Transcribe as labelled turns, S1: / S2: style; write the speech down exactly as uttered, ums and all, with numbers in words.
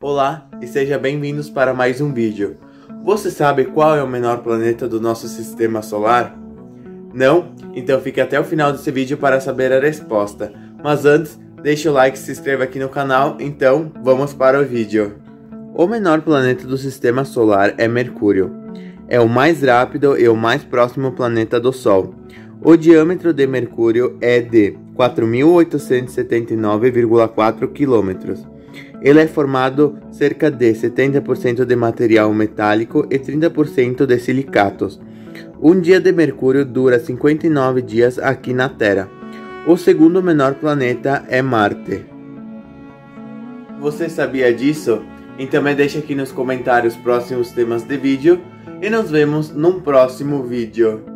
S1: Olá e sejam bem-vindos para mais um vídeo. Você sabe qual é o menor planeta do nosso sistema solar? Não? Então fique até o final desse vídeo para saber a resposta. Mas antes, deixe o like e se inscreva aqui no canal, então vamos para o vídeo. O menor planeta do sistema solar é Mercúrio. É o mais rápido e o mais próximo planeta do Sol. O diâmetro de Mercúrio é de quatro mil oitocentos e setenta e nove vírgula quatro quilômetros. Ele é formado cerca de setenta por cento de material metálico e trinta por cento de silicatos. Um dia de Mercúrio dura cinquenta e nove dias aqui na Terra. O segundo menor planeta é Marte. Você sabia disso? Então me deixe aqui nos comentários próximos temas de vídeo e nos vemos num próximo vídeo.